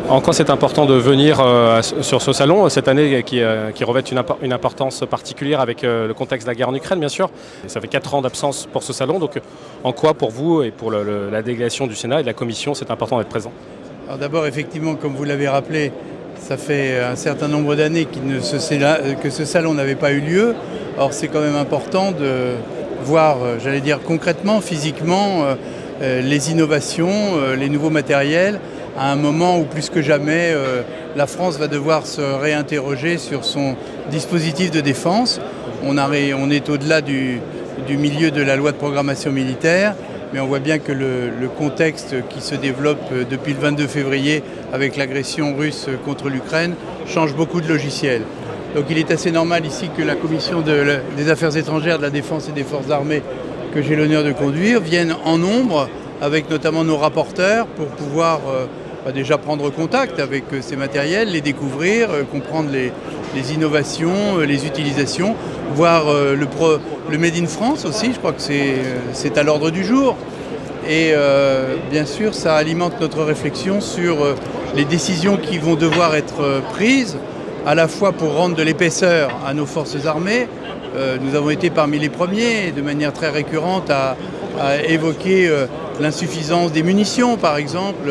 En quoi c'est important de venir sur ce salon cette année qui revêt une importance particulière avec le contexte de la guerre en Ukraine, bien sûr. Et ça fait 4 ans d'absence pour ce salon, donc en quoi pour vous et pour la délégation du Sénat et de la Commission c'est important d'être présent? Alors d'abord, effectivement, comme vous l'avez rappelé, ça fait un certain nombre d'années que ce salon n'avait pas eu lieu. Or c'est quand même important de voir, j'allais dire concrètement, physiquement, les innovations, les nouveaux matériels, à un moment où plus que jamais la France va devoir se réinterroger sur son dispositif de défense. On est au-delà du milieu de la loi de programmation militaire, mais on voit bien que le contexte qui se développe depuis le 22 février avec l'agression russe contre l'Ukraine change beaucoup de logiciels. Donc il est assez normal ici que la Commission des Affaires étrangères, de la Défense et des Forces armées que j'ai l'honneur de conduire vienne en nombre avec notamment nos rapporteurs pour pouvoir déjà prendre contact avec ces matériels, les découvrir, comprendre les innovations, les utilisations, voir le Made in France aussi, je crois que c'est à l'ordre du jour. Et bien sûr, ça alimente notre réflexion sur les décisions qui vont devoir être prises, à la fois pour rendre de l'épaisseur à nos forces armées. Nous avons été parmi les premiers, de manière très récurrente, à évoquer l'insuffisance des munitions, par exemple,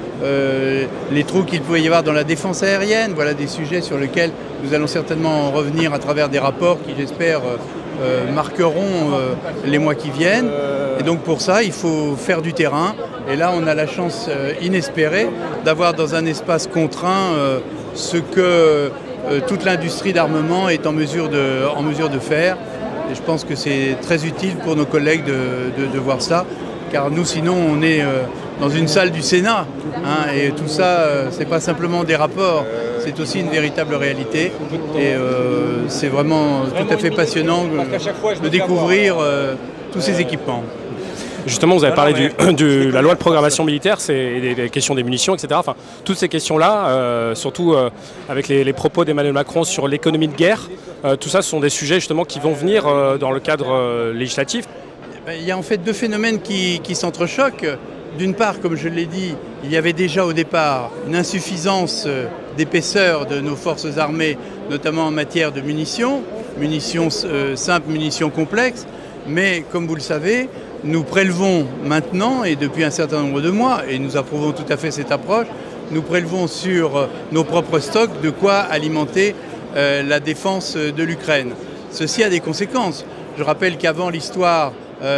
les trous qu'il pouvait y avoir dans la défense aérienne. Voilà des sujets sur lesquels nous allons certainement revenir à travers des rapports qui, j'espère, marqueront les mois qui viennent. Et donc pour ça, il faut faire du terrain. Et là, on a la chance inespérée d'avoir dans un espace contraint ce que toute l'industrie d'armement est en mesure de faire. Et je pense que c'est très utile pour nos collègues de voir ça. Car nous, sinon, on est dans une salle du Sénat. Et tout ça, c'est pas simplement des rapports, c'est aussi une véritable réalité. Et c'est vraiment tout à fait passionnant de découvrir tous ces équipements. Justement, vous avez parlé de la loi de programmation militaire, c'est des questions des munitions, etc. Enfin, toutes ces questions-là, surtout avec les propos d'Emmanuel Macron sur l'économie de guerre, tout ça, ce sont des sujets justement qui vont venir dans le cadre législatif. Il y a en fait deux phénomènes qui s'entrechoquent. D'une part, comme je l'ai dit, il y avait déjà au départ une insuffisance d'épaisseur de nos forces armées, notamment en matière de munitions simples, munitions complexes. Mais comme vous le savez, nous prélevons maintenant, et depuis un certain nombre de mois, et nous approuvons tout à fait cette approche, nous prélevons sur nos propres stocks de quoi alimenter la défense de l'Ukraine. Ceci a des conséquences. Je rappelle qu'avant l'histoire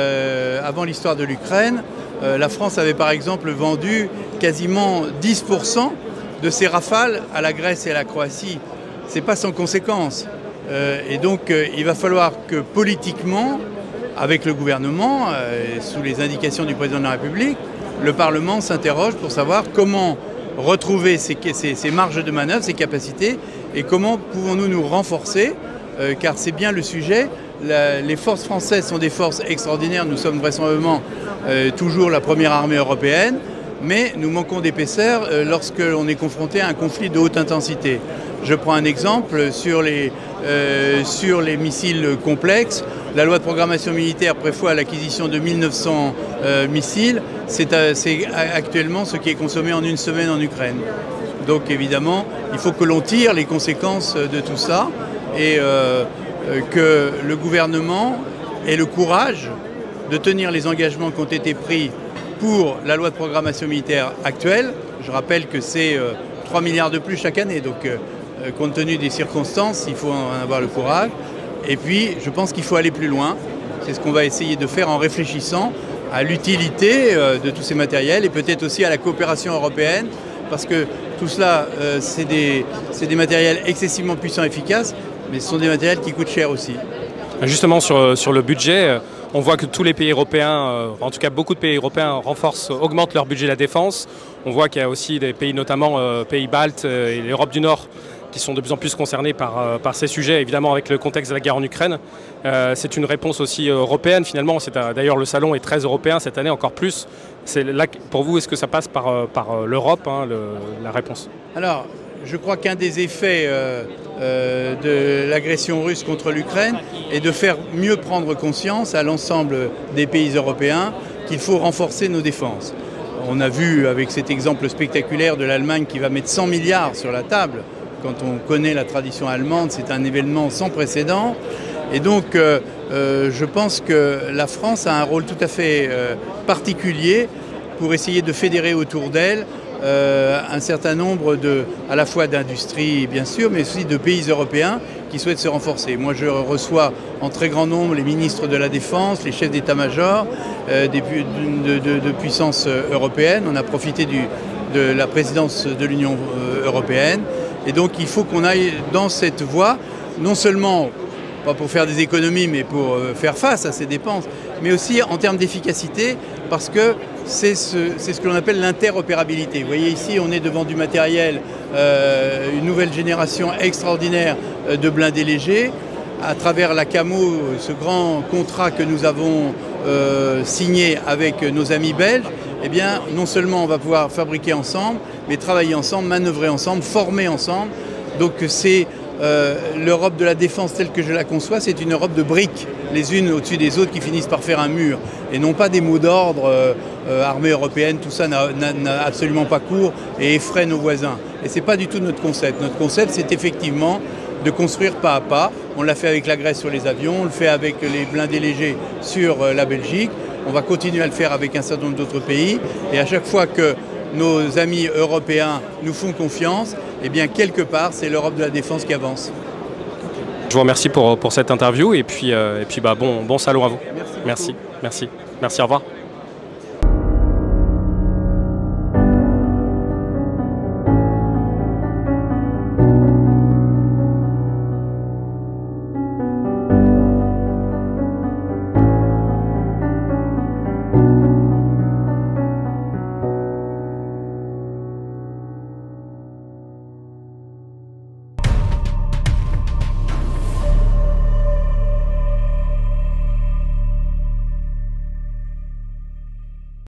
de l'Ukraine, la France avait par exemple vendu quasiment 10% de ses Rafales à la Grèce et à la Croatie. Ce n'est pas sans conséquence. Et donc il va falloir que politiquement, avec le gouvernement, sous les indications du président de la République, le Parlement s'interroge pour savoir comment retrouver ces marges de manœuvre, ces capacités, et comment pouvons-nous nous renforcer, car c'est bien le sujet. Les forces françaises sont des forces extraordinaires, nous sommes vraisemblablement toujours la première armée européenne, mais nous manquons d'épaisseur lorsque l'on est confronté à un conflit de haute intensité. Je prends un exemple sur les missiles complexes. La loi de programmation militaire prévoit l'acquisition de 1900 missiles. C'est actuellement ce qui est consommé en une semaine en Ukraine. Donc évidemment, il faut que l'on tire les conséquences de tout ça et que le gouvernement ait le courage de tenir les engagements qui ont été pris pour la loi de programmation militaire actuelle. Je rappelle que c'est 3 milliards de plus chaque année, donc compte tenu des circonstances, il faut en avoir le courage. Et puis, je pense qu'il faut aller plus loin. C'est ce qu'on va essayer de faire en réfléchissant à l'utilité de tous ces matériels et peut-être aussi à la coopération européenne, parce que tout cela, c'est des matériels excessivement puissants et efficaces, mais ce sont des matériels qui coûtent cher aussi. Justement, sur le budget, on voit que tous les pays européens, en tout cas beaucoup de pays européens, augmentent leur budget de la défense. On voit qu'il y a aussi des pays, notamment pays baltes et l'Europe du Nord, qui sont de plus en plus concernés par ces sujets, évidemment avec le contexte de la guerre en Ukraine. C'est une réponse aussi européenne finalement. D'ailleurs le salon est très européen cette année, encore plus. Là, pour vous, est-ce que ça passe par l'Europe, la réponse? Alors, je crois qu'un des effets de l'agression russe contre l'Ukraine est de faire mieux prendre conscience à l'ensemble des pays européens qu'il faut renforcer nos défenses. On a vu avec cet exemple spectaculaire de l'Allemagne qui va mettre 100 milliards sur la table. Quand on connaît la tradition allemande, c'est un événement sans précédent. Et donc, je pense que la France a un rôle tout à fait particulier pour essayer de fédérer autour d'elle un certain nombre à la fois d'industries, bien sûr, mais aussi de pays européens qui souhaitent se renforcer. Moi, je reçois en très grand nombre les ministres de la Défense, les chefs d'état-major de puissances européennes. On a profité de la présidence de l'Union européenne. Et donc, il faut qu'on aille dans cette voie, non seulement pas pour faire des économies, mais pour faire face à ces dépenses, mais aussi en termes d'efficacité, parce que c'est ce que l'on appelle l'interopérabilité. Vous voyez ici, on est devant du matériel, une nouvelle génération extraordinaire de blindés légers. À travers la Camo, ce grand contrat que nous avons signé avec nos amis belges, eh bien, non seulement on va pouvoir fabriquer ensemble, mais travailler ensemble, manœuvrer ensemble, former ensemble. Donc c'est l'Europe de la défense telle que je la conçois, c'est une Europe de briques, les unes au-dessus des autres qui finissent par faire un mur, et non pas des mots d'ordre, armée européenne, tout ça n'a absolument pas cours et effraie nos voisins. Et ce n'est pas du tout notre concept. Notre concept, c'est effectivement de construire pas à pas. On l'a fait avec la Grèce sur les avions, on le fait avec les blindés légers sur la Belgique, on va continuer à le faire avec un certain nombre d'autres pays, et à chaque fois que nos amis européens nous font confiance, eh bien quelque part c'est l'Europe de la défense qui avance. Je vous remercie pour cette interview et puis bon salon à vous. Merci. Merci, au revoir.